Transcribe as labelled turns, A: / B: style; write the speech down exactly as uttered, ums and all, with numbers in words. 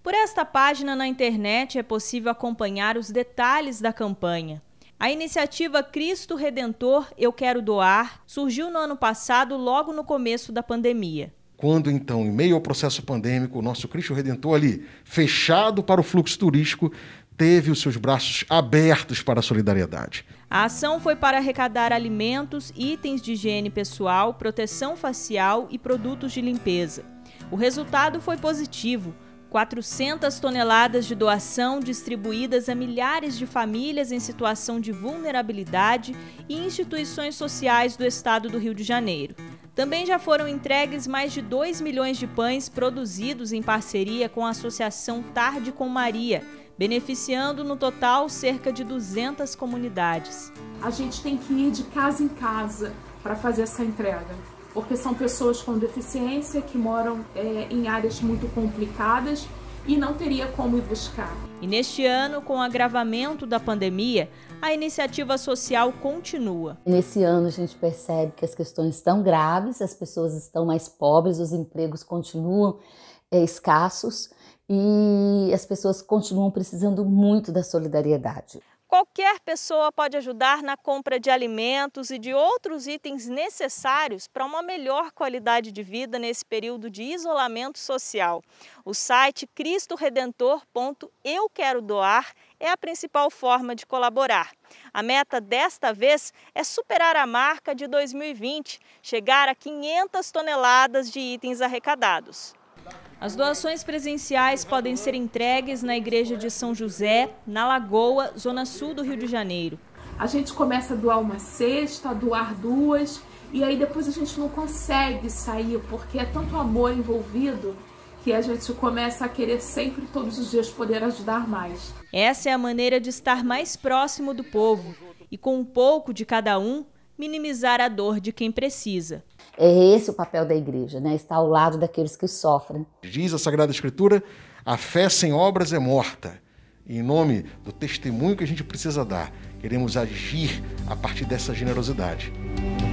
A: Por esta página na internet é possível acompanhar os detalhes da campanha. A iniciativa Cristo Redentor Eu Quero Doar surgiu no ano passado, logo no começo da pandemia.
B: Quando, então, em meio ao processo pandêmico, o nosso Cristo Redentor ali, fechado para o fluxo turístico, teve os seus braços abertos para a solidariedade.
A: A ação foi para arrecadar alimentos, itens de higiene pessoal, proteção facial e produtos de limpeza. O resultado foi positivo. quatrocentas toneladas de doação distribuídas a milhares de famílias em situação de vulnerabilidade e instituições sociais do estado do Rio de Janeiro. Também já foram entregues mais de dois milhões de pães produzidos em parceria com a Associação Tarde com Maria, beneficiando no total cerca de duzentas comunidades.
C: A gente tem que ir de casa em casa para fazer essa entrega, porque são pessoas com deficiência que moram é, em áreas muito complicadas e não teria como ir buscar.
A: E neste ano, com o agravamento da pandemia, a iniciativa social continua.
D: Nesse ano a gente percebe que as questões estão graves, as pessoas estão mais pobres, os empregos continuam é, escassos e as pessoas continuam precisando muito da solidariedade.
A: Qualquer pessoa pode ajudar na compra de alimentos e de outros itens necessários para uma melhor qualidade de vida nesse período de isolamento social. O site cristo redentor ponto eu quero doar é a principal forma de colaborar. A meta desta vez é superar a marca de dois mil e vinte, chegar a quinhentas toneladas de itens arrecadados. As doações presenciais podem ser entregues na Igreja de São José, na Lagoa, zona sul do Rio de Janeiro.
C: A gente começa a doar uma cesta, a doar duas, e aí depois a gente não consegue sair, porque é tanto amor envolvido que a gente começa a querer sempre, todos os dias, poder ajudar mais.
A: Essa é a maneira de estar mais próximo do povo e, com um pouco de cada um, minimizar a dor de quem precisa.
D: É esse o papel da igreja, né? Estar ao lado daqueles que sofrem.
B: Diz a Sagrada Escritura, a fé sem obras é morta. E em nome do testemunho que a gente precisa dar, queremos agir a partir dessa generosidade.